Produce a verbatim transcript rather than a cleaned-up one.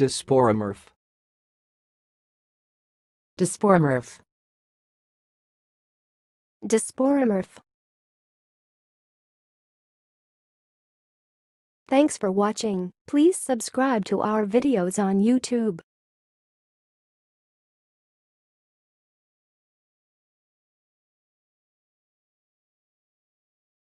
Dysporomorph. Dysporomorph. Dysporomorph. Thanks for watching. Please subscribe to our videos on YouTube.